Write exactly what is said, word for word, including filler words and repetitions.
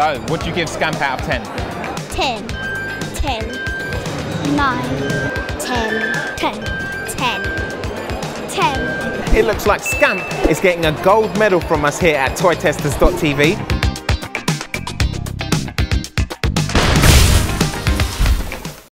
So, what do you give Scamp out of ten? ten. ten. nine. ten. ten. ten. ten. It looks like Scamp is getting a gold medal from us here at toy testers dot t v.